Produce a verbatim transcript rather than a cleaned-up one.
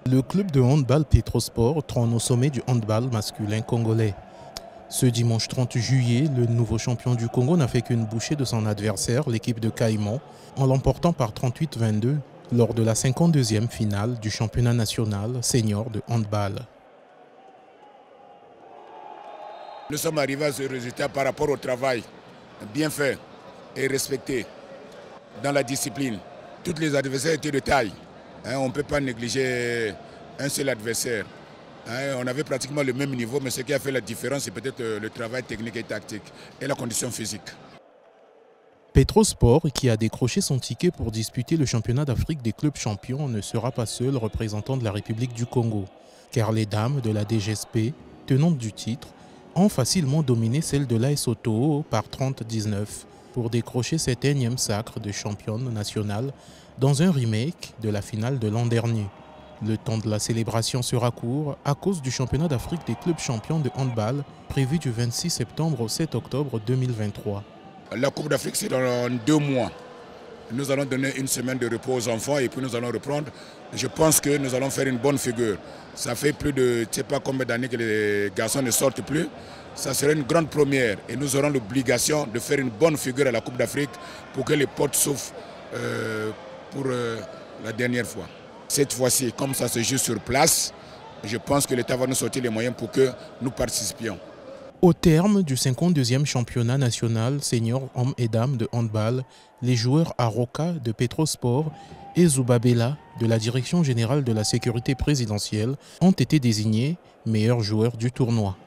Le club de handball Petrosport trône au sommet du handball masculin congolais. Ce dimanche trente juillet, le nouveau champion du Congo n'a fait qu'une bouchée de son adversaire, l'équipe de Caïman, en l'emportant par trente-huit à vingt-deux lors de la cinquante-deuxième finale du championnat national senior de handball. Nous sommes arrivés à ce résultat par rapport au travail bien fait et respecté dans la discipline. Tous les adversaires étaient de taille. Hein, on ne peut pas négliger un seul adversaire. Hein, on avait pratiquement le même niveau, mais ce qui a fait la différence, c'est peut-être le, le travail technique et tactique et la condition physique. Petrosport, qui a décroché son ticket pour disputer le championnat d'Afrique des clubs champions, ne sera pas seul représentant de la République du Congo, car les dames de la D G S P, tenantes du titre, ont facilement dominé celle de l'A S Otoo par trente à dix-neuf pour décrocher cet énième sacre de championne nationale dans un remake de la finale de l'an dernier. Le temps de la célébration sera court à cause du championnat d'Afrique des clubs champions de handball prévu du vingt-six septembre au sept octobre deux mille vingt-trois. La Coupe d'Afrique, c'est dans deux mois. Nous allons donner une semaine de repos aux enfants et puis nous allons reprendre. Je pense que nous allons faire une bonne figure. Ça fait plus de, je ne sais pas combien d'années que les garçons ne sortent plus. Ça serait une grande première et nous aurons l'obligation de faire une bonne figure à la Coupe d'Afrique pour que les portes s'ouvrent euh, pour euh, la dernière fois. Cette fois-ci, comme ça se joue sur place, je pense que l'État va nous sortir les moyens pour que nous participions. Au terme du cinquante-deuxième championnat national senior hommes et dames de handball, les joueurs Aroka de Petrosport et Zubabela de la Direction générale de la sécurité présidentielle ont été désignés meilleurs joueurs du tournoi.